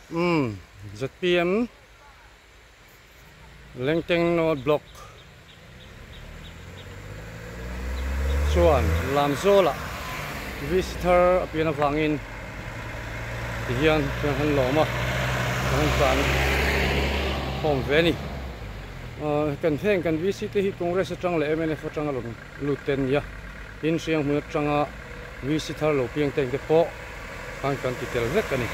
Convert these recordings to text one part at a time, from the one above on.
ZPM Lengteng no block chuan lamzola visitor apian awangin hian han loma han san home veni kan theng kan visit hi congress atang le MNF atang alon luten ya in siang mu atanga visitor lo piang teng te po kan titel vek ani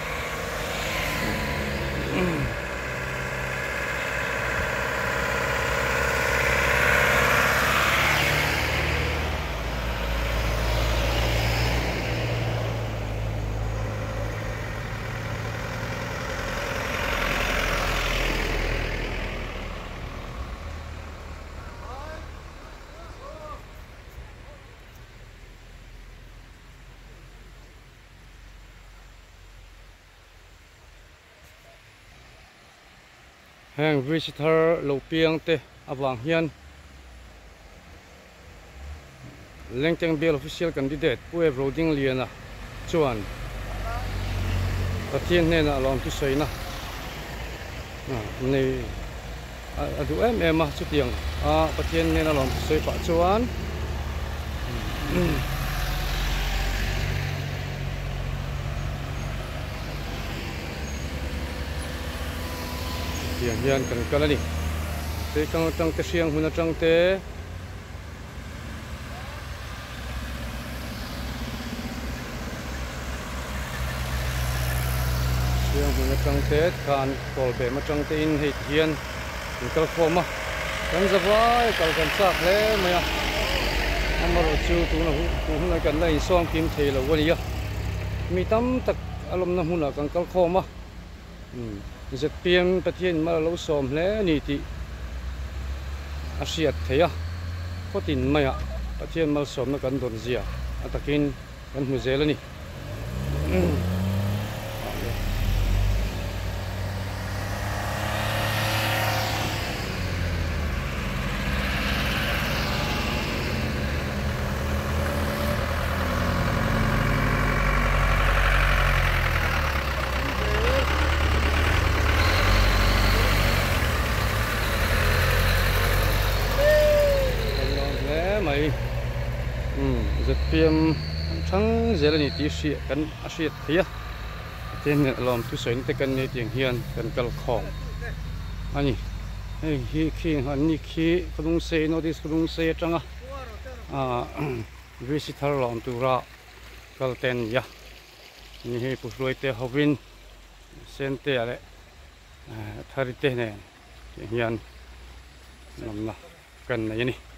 hang visitor lo piang te awang hian Lengteng Bial official candidate puev roding liana chuan pathian hena alom tu soina nei adu em chu tiang pathian hena alom tu soi pa chuan hian kan kalani te kang tang te siang huna tang te siang huna tang te kan kol be ma tang te in hei hian kal khoma kan zawai kal kan sak le maya amaro chu tu na hu kan lai som kim thei lo wani ya mi tam tak alom na huna kan kal khoma ZPM pathian ma lo som hle ni ti asiat theya khotin maya pathian mal som na kan don zia atakin kan hu zelani ZPM thang zelani ti si kan asiat thia ten lom tu soin te kan ne tiang hian kan kal khom ani hi khi han ni khi khung se no dis khung se tanga visitor lom tu ra kal ten ya ni hi pusloi te hovin sente ale thari te ne hian namna kan na yani